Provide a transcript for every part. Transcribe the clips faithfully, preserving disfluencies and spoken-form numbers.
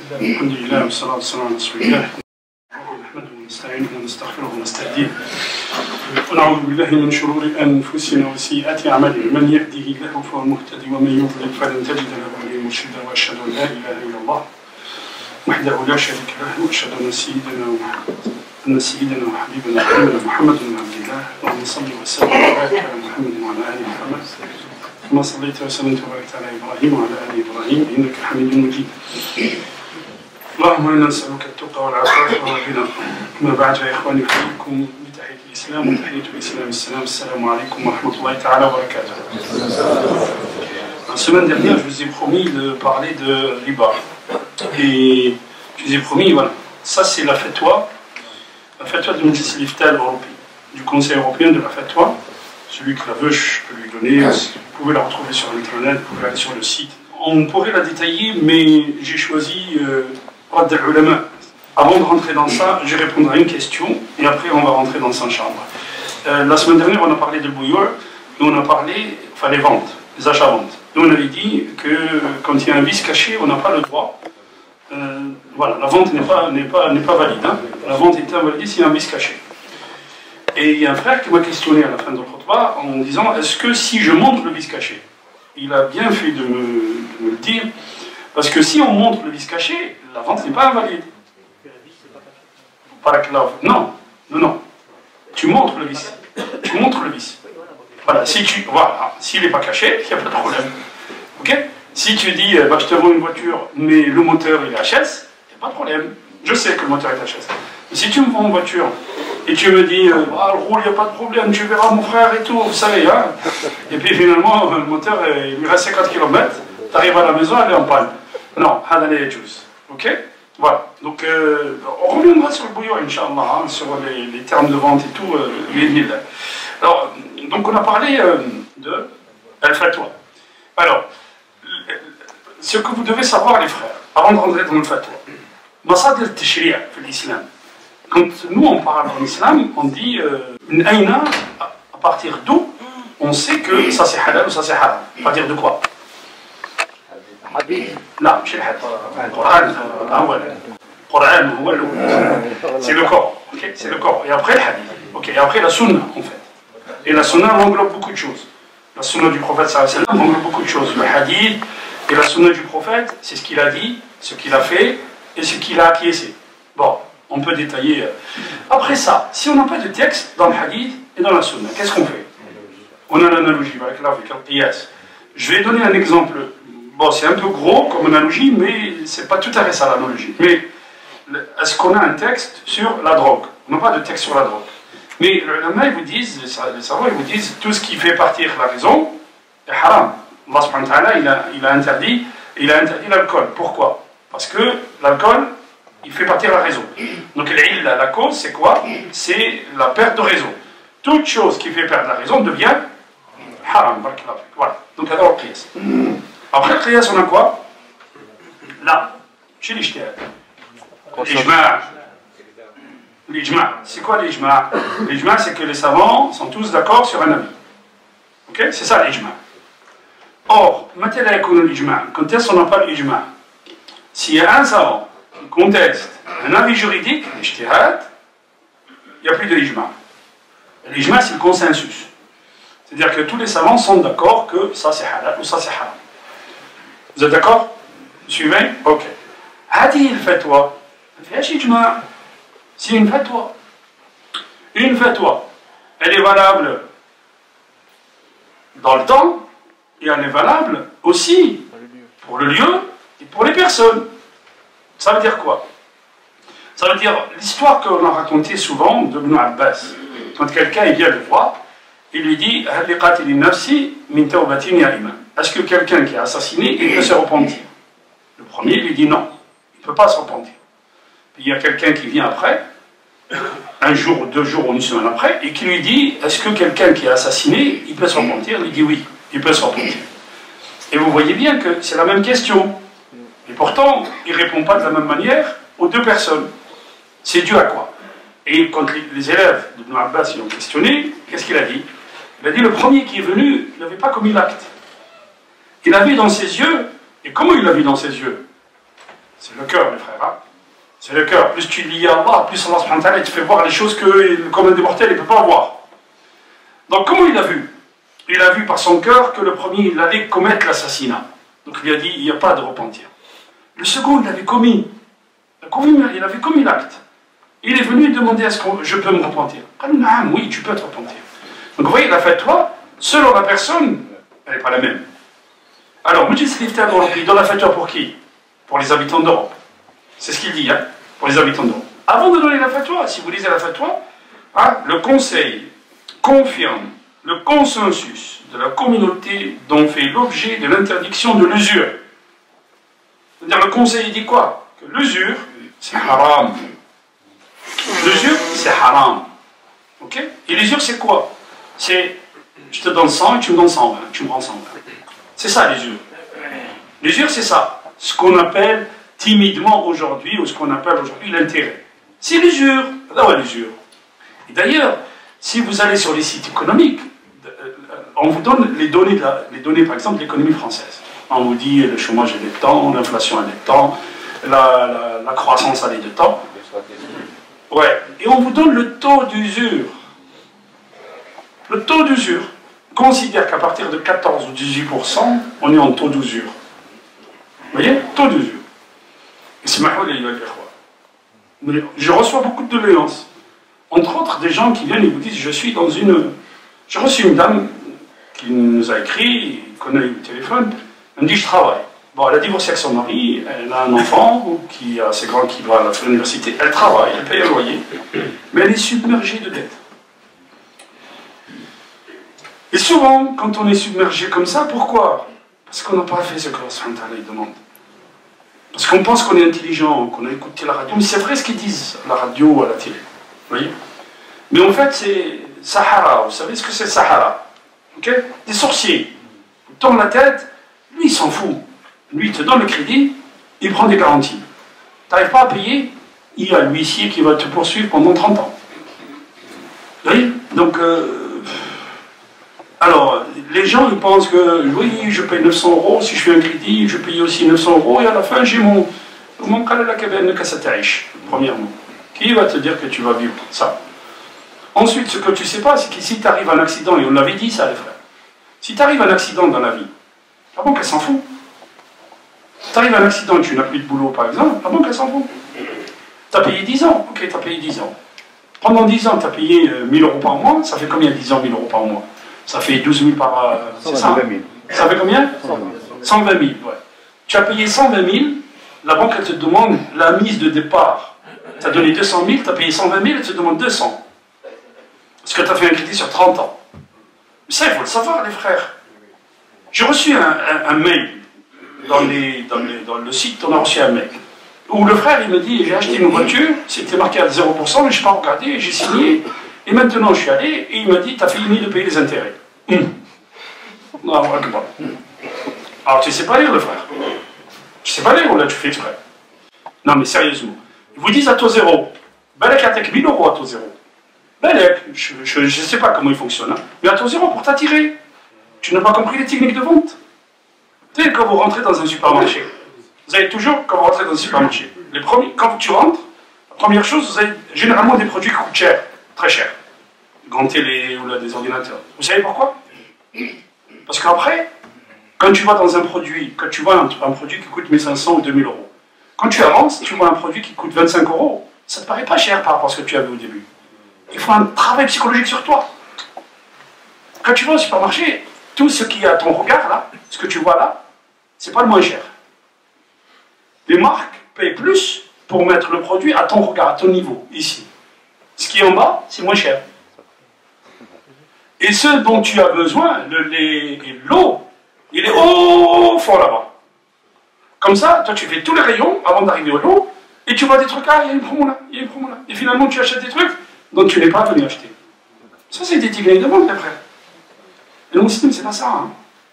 الحمد لله والصلاة والسلام على رسول الله نحمده ونستعينه ونستغفره ونستهديه ونعوذ بالله من شرور أنفسنا وسيئات أعمالنا من يهده الله فهو المهتدي ومن يضلل فلن تجد له وليا مرشدا وأشهد أن لا إله إلا الله وحده لا شريك له وأشهد أن سيدنا أن سيدنا وحبيبنا محمد محمد بن عبد الله اللهم صل وسلم وبارك على محمد وعلى آل محمد كما صليت وسلمت وباركت على إبراهيم وعلى آل إبراهيم إنك حميد مجيد. اللهم إنا نسألك التقى والعفاف والغنى. أما بعد يا إخواني أحييكم بتحية الإسلام وتحية الإسلام السلام السلام عليكم ورحمة الله تعالى وبركاته. La semaine dernière, je vous ai promis de parler de riba. Et je vous ai promis, voilà, ça c'est la fatwa, la fatwa de Majlis al-Ifta européen, du Conseil européen de la fatwa. Celui qui la veut, je peux lui donner. Vous pouvez la retrouver sur Internet, vous pouvez aller sur le site. On pourrait la détailler, mais j'ai choisi euh, Radd al-Ulama. Avant de rentrer dans ça, je répondrai à une question et après on va rentrer dans sa chambre. Euh, la semaine dernière, on a parlé de bouillon et on a parlé, enfin les ventes, les achats-ventes. Et on avait dit que quand il y a un vice caché, on n'a pas le droit. Euh, voilà, la vente n'est pas, n'est pas, n'est pas valide. Hein. La vente est invalidée s'il y a un vice caché. Et il y a un frère qui m'a questionné à la fin de l'autre en disant est-ce que si je montre le vice caché, il a bien fait de me, de me le dire, parce que si on montre le vice caché, la vente n'est pas invalide. Non, non, non. Tu montres le vice. Tu montres le vice. Voilà, si tu, voilà, s'il n'est pas caché, il n'y a pas de problème. Ok? Si tu dis bah, je te vends une voiture, mais le moteur il est H S, il n'y a pas de problème. Je sais que le moteur est H S. Mais si tu me vends une voiture et tu me dis euh, ah, le roule, il n'y a pas de problème, tu verras mon frère et tout, vous savez, hein. Et puis finalement, le moteur, il lui reste cinquante kilomètres, tu arrives à la maison, elle est en panne. Non, halal et juice. Ok? Voilà. Donc, euh, on reviendra sur le bouillon, Inch'Allah, hein, sur les, les termes de vente et tout, euh, les mille. Alors, donc on a parlé euh, de Al-Fatwa. Alors, ce que vous devez savoir, les frères, avant de rentrer dans le Fatwa, Masadir al-Tashri' في l'islam. Quand nous on parle en islam, on dit une euh, aïna, à partir d'où on sait que ça c'est halal ou ça c'est haram. À partir de quoi? Non, c'est le hadith. Le Coran, c'est le corps. Okay? C'est le corps. Et après le hadith. Okay? Et après la sunna, en fait. Et la sunna englobe beaucoup de choses. La sunna du prophète sallallahu alayhi wa sallam englobe beaucoup de choses. Le hadith et la sunna du prophète, c'est ce qu'il a dit, ce qu'il a fait et ce qu'il a acquiescé. Bon. On peut détailler. Après ça, si on n'a pas de texte dans le hadith et dans la sunna, qu'est-ce qu'on fait? On a l'analogie, avec le qiyas. Je vais donner un exemple. Bon, c'est un peu gros comme analogie, mais c'est pas tout à fait ça l'analogie. Mais est-ce qu'on a un texte sur la drogue? On n'a pas de texte sur la drogue. Mais les ulama, ils vous disent, les savants, ils vous disent, tout ce qui fait partir la raison est haram. Allah subhanahu wa ta'ala, il a, il a interdit, il a interdit l'alcool. Pourquoi? Parce que l'alcool, il fait partir la raison. Donc l'illa, la cause, c'est quoi? C'est la perte de raison. Toute chose qui fait perdre la raison devient haram. Voilà. Donc alors le qiyas. Après le qiyas, on a quoi? Là, chez l'ijtihad. L'ijma'. L'ijma'. C'est quoi l'ijma'? L'ijma', c'est que les savants sont tous d'accord sur un avis. Ok? C'est ça l'ijma'. Or, quand est-ce qu'on n'a pas l'ijma'? S'il y a un savant contexte, un avis juridique, l'ijtihad, il n'y a plus de l'ijma'. L'ijma', c'est le consensus. C'est-à-dire que tous les savants sont d'accord que ça c'est halal ou ça c'est haram. Vous êtes d'accord? Vous suivez? Ok. Hadi al-fatwa. C'est une fatwa. Une fatwa. Elle est valable dans le temps et elle est valable aussi pour le lieu et pour les personnes. Ça veut dire quoi? Ça veut dire l'histoire qu'on a racontée souvent de Ibn Abbas. Quand quelqu'un vient le voir, il lui dit est-ce que quelqu'un qui a assassiné, il peut se repentir? Le premier lui dit non, il ne peut pas se repentir. Puis il y a quelqu'un qui vient après, un jour, deux jours ou une semaine après, et qui lui dit est-ce que quelqu'un qui a assassiné, il peut se repentir? Il dit oui, il peut se repentir. Et vous voyez bien que c'est la même question. Et pourtant, il ne répond pas de la même manière aux deux personnes. C'est dû à quoi? Et quand les élèves d'Ibn Abbas l'ont questionné, qu'est-ce qu'il a dit? Il a dit le premier qui est venu, il n'avait pas commis l'acte. Il a vu dans ses yeux, et comment il l'a vu dans ses yeux? C'est le cœur, mes frères. Hein. C'est le cœur. Plus tu lis à Allah, plus Allah subhanahu wa ta'ala te fait voir les choses que le commun des mortels ne peut pas voir. Donc comment il a vu? Il a vu par son cœur que le premier, il allait commettre l'assassinat. Donc il lui a dit, il n'y a pas de repentir. Le second, il avait commis. Il avait commis l'acte. Il est venu demander, est-ce que je peux me repentir? Oui, tu peux te repentir. Donc vous voyez, la fatwa, selon la personne, elle n'est pas la même. Alors, Mujlis al-Ifta il donne la fatwa pour qui? Pour les habitants d'Europe. C'est ce qu'il dit, hein, pour les habitants d'Europe. Avant de donner la fatwa, si vous lisez la fatwa, hein, le conseil confirme le consensus de la communauté dont fait l'objet de l'interdiction de l'usure. C'est-à-dire, le conseil dit quoi? Que l'usure, c'est haram. L'usure, c'est haram. Ok? Et l'usure, c'est quoi? C'est, je te donne cent et tu me donnes cent vingt, tu me rends cent vingt. C'est ça, l'usure. L'usure, c'est ça. Ce qu'on appelle timidement aujourd'hui, ou ce qu'on appelle aujourd'hui l'intérêt. C'est l'usure. Là, ouais, l'usure. Et d'ailleurs, si vous allez sur les sites économiques, on vous donne les données, de la, les données par exemple, de l'économie française. On vous dit le chômage est de temps, l'inflation est de temps, la, la, la croissance elle est de temps. Ouais. Et on vous donne le taux d'usure. Le taux d'usure considère qu'à partir de quatorze ou dix-huit pour cent, on est en taux d'usure. Vous voyez? Taux d'usure. Et c'est mahou les mais je reçois beaucoup de doléances. Entre autres, des gens qui viennent et vous disent, je suis dans une... J'ai reçu une dame qui nous a écrit, il connaît le téléphone, elle me dit, je travaille. Bon, elle a divorcé avec son mari, elle a un enfant qui est assez grand, qui va à l'université, elle travaille, elle paye un loyer, mais elle est submergée de dettes. Et souvent, quand on est submergé comme ça, pourquoi? Parce qu'on n'a pas fait ce que Allah subhanahu wa ta'ala demande. Parce qu'on pense qu'on est intelligent, qu'on a écouté la radio, mais c'est vrai ce qu'ils disent à la radio ou à la télé. Vous voyez? Mais en fait, c'est Sahara. Vous savez ce que c'est Sahara? Okay? Des sorciers. Il tourne la tête, lui il s'en fout. Lui il te donne le crédit, il prend des garanties. Tu n'arrives pas à payer, il y a l'huissier qui va te poursuivre pendant trente ans. Vous voyez? Donc, euh, alors, les gens ils pensent que oui, je paye neuf cents euros, si je fais un crédit, je paye aussi neuf cents euros, et à la fin j'ai mon mon premièrement. Qui va te dire que tu vas vivre ça? Ensuite, ce que tu ne sais pas, c'est que si tu arrives à un accident, et on l'avait dit ça les frères, si tu arrives à un accident dans la vie, la banque elle s'en fout. Si tu arrives à un accident et tu n'as plus de boulot par exemple, la banque elle s'en fout. Tu as payé dix ans, ok, tu as payé dix ans. Pendant dix ans, tu as payé euh, mille euros par mois, ça fait combien dix ans, mille euros par mois? Ça fait douze mille par... Euh, c'est ça, hein? Ça fait combien? cent vingt mille, ouais. Tu as payé cent vingt mille, la banque elle te demande la mise de départ. Tu as donné deux cent mille, tu as payé cent vingt mille, elle te demande deux cents. Parce que tu as fait un crédit sur trente ans. Mais ça, il faut le savoir, les frères. J'ai reçu un, un, un mail dans, les, dans, les, dans le site, on a reçu un mail, où le frère, il me dit, j'ai acheté une voiture, c'était marqué à zéro pour cent, mais je n'ai pas regardé, j'ai signé, et maintenant je suis allé, et il m'a dit, tu as fini de payer les intérêts. Hum. Non, alors tu ne sais pas lire, le frère. Tu ne sais pas lire, ou là tu fais exprès? Non, mais sérieusement. Ils vous disent à taux zéro. Balek avec mille euros à taux zéro. Balek, je ne sais pas comment il fonctionne, hein, mais à taux zéro pour t'attirer. Tu n'as pas compris les techniques de vente. Tu sais, quand vous rentrez dans un supermarché, vous avez toujours, quand vous rentrez dans un supermarché, les premiers, quand tu rentres, la première chose, vous avez généralement des produits qui coûtent cher, très cher. Des grandes télé ou là, des ordinateurs. Vous savez pourquoi? Parce qu'après, quand tu vas dans un produit, quand tu vois un, un produit qui coûte mille cinq cents ou deux mille euros, quand tu avances, tu vois un produit qui coûte vingt-cinq euros, ça ne te paraît pas cher par rapport à ce que tu avais au début. Il faut un travail psychologique sur toi. Quand tu vas au supermarché, tout ce qui est à ton regard là, ce que tu vois là, c'est pas le moins cher. Les marques payent plus pour mettre le produit à ton regard, à ton niveau, ici. Ce qui est en bas, c'est moins cher. Et ce dont tu as besoin, l'eau, il est au fond là-bas. Comme ça, toi tu fais tous les rayons avant d'arriver au lot, et tu vois des trucs, ah, il y a une promo là, il y a une promo là. Et finalement, tu achètes des trucs dont tu n'es pas venu acheter. Ça, c'est des techniques de vente, les frères. Et le musulman, c'est pas ça. Hein.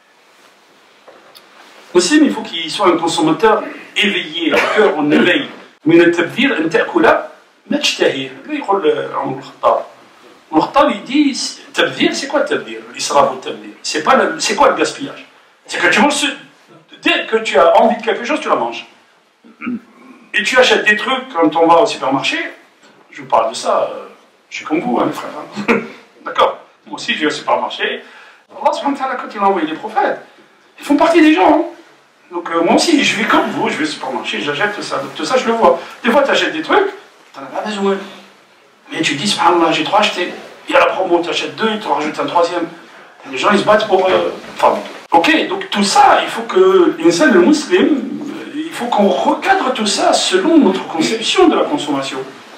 Le musulman, il faut qu'il soit un consommateur éveillé, un cœur en éveil. Mais le tabdir, un ta'kula, majtahir. Là, il dit Omar Khattab. Omar Khattab, il dit, tabdir, c'est quoi le tabdir? L'israf ou le tabdir? C'est quoi le gaspillage? C'est que tu manges, dès que tu as envie de quelque chose, tu la manges. et tu achètes des trucs quand on va au supermarché, je vous parle de ça, euh, je suis comme vous, hein, les frères. Hein. D'accord? Moi aussi, je vais au supermarché. Allah subhanahu wa ta'ala, quand il a envoyé les prophètes, ils font partie des gens. Hein. Donc euh, moi aussi, je vais comme vous, je vais au supermarché, j'achète tout ça. Donc tout ça, je le vois. Des fois, tu achètes des trucs, tu n'en as pas besoin. Mais tu dis, subhanallah, j'ai trop acheté. Il y a la promo, tu achètes deux, tu en rajoutes un troisième. Les gens, ils se battent pour... Euh... Enfin, ok, donc tout ça, il faut que l'insan, le musulman, il faut qu'on recadre tout ça selon notre conception de la consommation.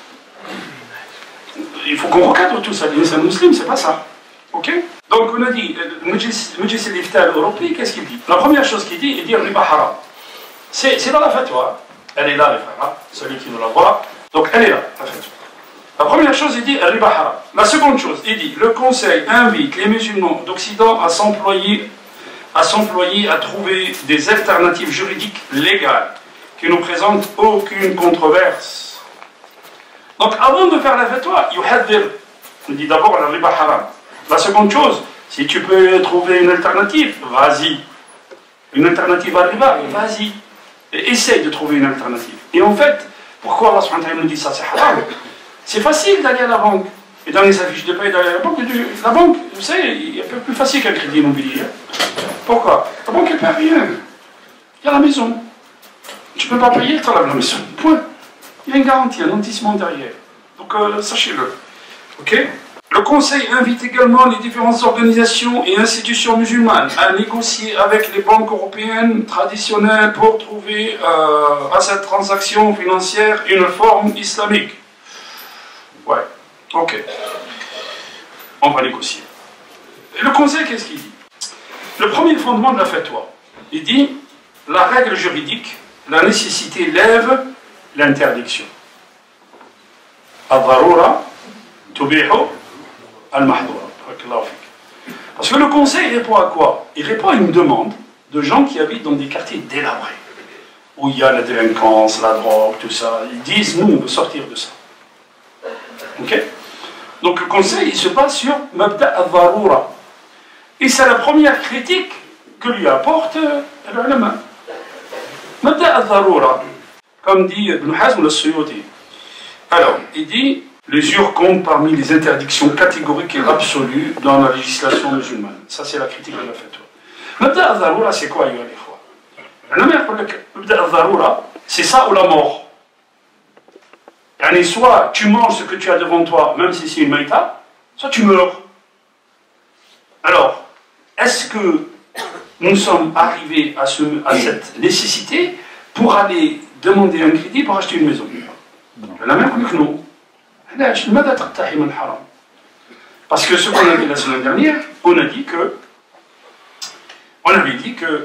Il faut qu'on recadre tout ça. L'insan musulman, c'est pas ça. Ok? Donc on a dit, le Majlis al-Ifta européen, qu'est-ce qu'il dit? La première chose qu'il dit, il dit riba haram. C'est dans la fatwa. Elle est là, les frères, celui qui nous la voit. Donc elle est là, la fatwa. La première chose, il dit riba haram. La seconde chose, il dit le Conseil invite les musulmans d'Occident à s'employer à s'employer à trouver des alternatives juridiques légales qui ne présentent aucune controverse. Donc avant de faire la fatwa, yuhaddir. Il dit d'abord la riba haram. La seconde chose, si tu peux trouver une alternative, vas-y. Une alternative à riba, vas-y. Et essaye de trouver une alternative. Et en fait, pourquoi Allah subhanahu wa ta'ala nous dit ça, c'est haram? C'est facile d'aller à la banque. Et dans les affiches de paie d'aller à la banque, la banque, vous savez, il est un peu plus facile qu'un crédit immobilier. Pourquoi? La banque, elle ne paie rien. Il y a la maison. Tu ne peux pas payer, tu enlèves la maison. Point. Il y a une garantie, un nantissement derrière. Donc, euh, sachez-le. Ok? Le Conseil invite également les différentes organisations et institutions musulmanes à négocier avec les banques européennes traditionnelles pour trouver euh, à cette transaction financière une forme islamique. Ouais, ok. On va négocier. Et le Conseil, qu'est-ce qu'il dit? Le premier fondement de la fatwa, il dit la règle juridique, la nécessité lève l'interdiction. Al-Darura tubihu al-Mahdoura. Parce que le Conseil répond à quoi? Il répond à une demande de gens qui habitent dans des quartiers délabrés, où il y a la délinquance, la drogue, tout ça. Ils disent, nous, on veut sortir de ça. Ok? Donc le Conseil, il se base sur Mabda al-Darura. Et c'est la première critique que lui apporte l'ulama. Mabda al-Darura, comme dit Ibn Hazm al-Suyuti. Alors, il dit, l'usure compte parmi les interdictions catégoriques et absolues dans la législation musulmane. Ça, c'est la critique de la fatwa. Mabda al-Darura, c'est quoi, ayyuha al-ikhwa? Mabda al-Darura, c'est ça ou la mort. Yani, soit tu manges ce que tu as devant toi, même si c'est une maïta, soit tu meurs. Alors, est-ce que nous sommes arrivés à, ce, à cette nécessité pour aller demander un crédit pour acheter une maison? La même que non. Parce que ce qu'on a dit la semaine dernière, on a dit que, on avait dit que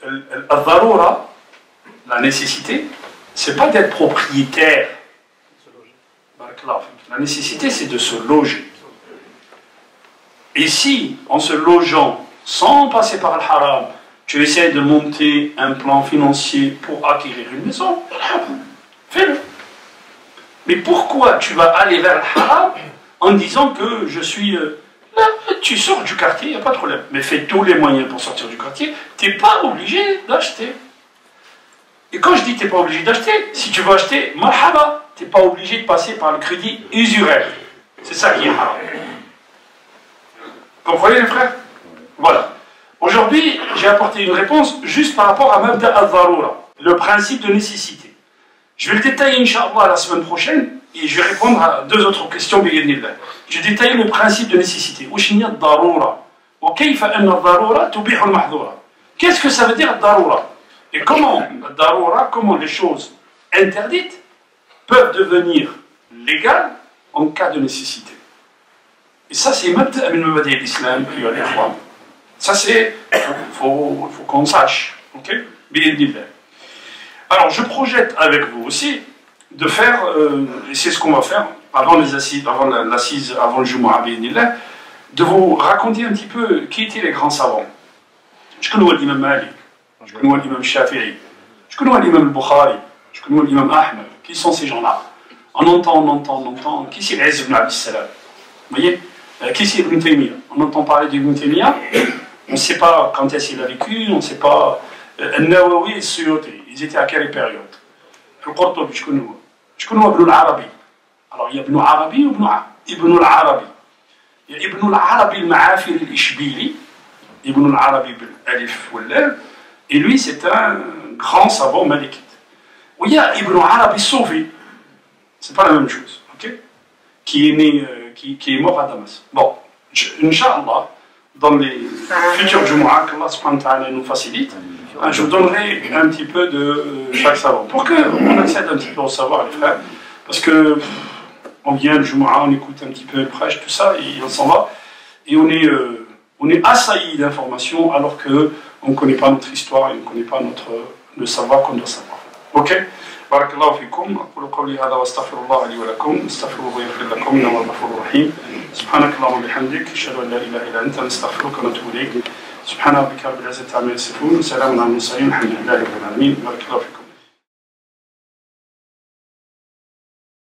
la nécessité, c'est pas d'être propriétaire. La nécessité, c'est de se loger. Et si, en se logeant, sans passer par le haram, tu essaies de monter un plan financier pour acquérir une maison, fais-le. Mais pourquoi tu vas aller vers le haram en disant que je suis... Euh, là, tu sors du quartier, il n'y a pas de problème. Mais fais tous les moyens pour sortir du quartier, tu n'es pas obligé d'acheter. Et quand je dis tu n'es pas obligé d'acheter, si tu veux acheter, marhaba, tu n'es pas obligé de passer par le crédit usuraire. C'est ça qui est haram. Vous comprenez les frères? Voilà. Aujourd'hui, j'ai apporté une réponse juste par rapport à Mabda al-Darura, le principe de nécessité. Je vais le détailler, Inch'Allah, la semaine prochaine, et je vais répondre à deux autres questions, bi'idhnillah. Je vais détailler le principe de nécessité. Qu'est-ce que ça veut dire darura? Et comment, darura, comment les choses interdites peuvent devenir légales en cas de nécessité? Et ça, c'est Mabda min mabadi l'islam, ça, c'est, il faut, faut qu'on sache, ok? Bi'idhnillah. Alors, je projette avec vous aussi de faire, euh, et c'est ce qu'on va faire avant les assises, avant l'assise, avant le Jumu'ah, de vous raconter un petit peu qui étaient les grands savants. Je connais l'imam Malik, je connais l'imam Shafi'i, je connais l'imam Bukhari, je connais l'imam Ahmed. Qui sont ces gens-là? On entend, on entend, on entend. Qui c'est l'Aziz ibn Abdis Salam? Vous voyez? Qui c'est Ibn Taymiyyah? On entend parler d'Ibn Taymiyyah, on ne sait pas quand est-ce qu'il a vécu, on ne sait pas. Al-Nawawi et Suyuti, ils étaient à quelle période? القرطبي شكون هو؟ شكون هو ابن العربي؟ alors il y a ابن عربي وابن ابن العربي. Il y a ابن العربي المعافري الإشبيلي، ابن العربي بالألف واللام، et lui c'est un grand savant malikite. Ou il y a Ibn Arabi Soufi, c'est pas la même chose, ok? Qui est né, euh, qui, qui est mort à Damas. Bon, Inch'Allah, dans les futurs Jumu'ah, qu'Allah subhanahu wa ta'ala nous facilite, hein, je vous donnerai un petit peu de euh, chaque savant. Pour qu'on accède un petit peu au savoir, les frères, parce que on vient le Jumu'ah, on écoute un petit peu le prêche, tout ça, et on s'en va, et on est, euh, on est assailli d'informations alors qu'on ne connaît pas notre histoire et on ne connaît pas notre, le savoir qu'on doit savoir. Ok? بارك الله فيكم. أقول قولي هذا وأستغفر الله لي ولكم، استغفروه ويغفر لكم إنه هو الغفور الرحيم. سبحانك اللهم وبحمدك، أشهد أن لا إله إلا أنت، نستغفرك ونتوب إليك. سبحان ربك رب العزة عما يصفون، وسلام على المرسلين، الحمد لله رب العالمين. بارك الله فيكم.